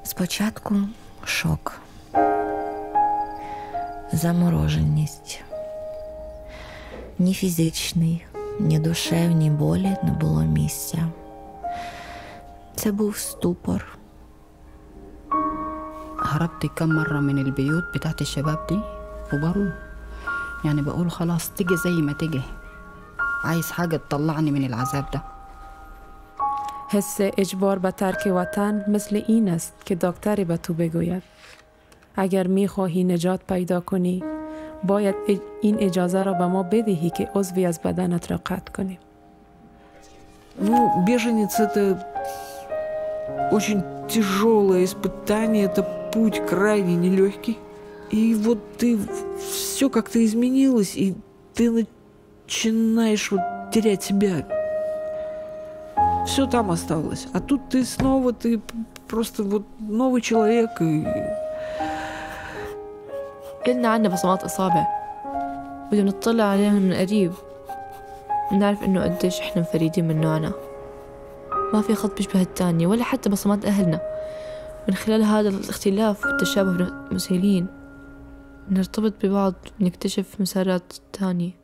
Спочатку шок, замороженість. Ні фізичний, ні душевній болі не було місця. Це був ступор. هربت كم مرة من البيوت بتاعت الشباب دي وبروح، يعني بقول خلاص تيجي زي ما تيجي، عايز حاجة تطلعني من العذاب ده. حس اجبار به ترک وطن مثل این است که دکتری به تو بگوید اگر میخواهی نجات پیدا کنی باید این اجازه را به ما بدهی که عضوی از بدنت را قطع کنیم. Ну, беженец — это очень тяжелое испытание, это путь крайне нелегкий. И вот ты все как-то изменилось, и ты начинаешь вот терять себя. Все там осталось. А тут ты снова, ты просто вот новый человек. И... كلنا عنا بصمات أصابع بدنا نطلع عليهم من قريب، نعرف إنه قديش إحنا فريدين من نوعنا، ما في خط بيشبه التاني ولا حتى بصمات أهلنا. من خلال هذا الاختلاف والتشابه مسهلين نرتبط ببعض ونكتشف مسارات تانية.